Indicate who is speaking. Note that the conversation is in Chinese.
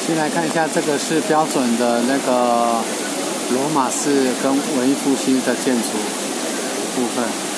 Speaker 1: 先来看一下，这个是标准的那个罗马式跟文艺复兴的建筑部分。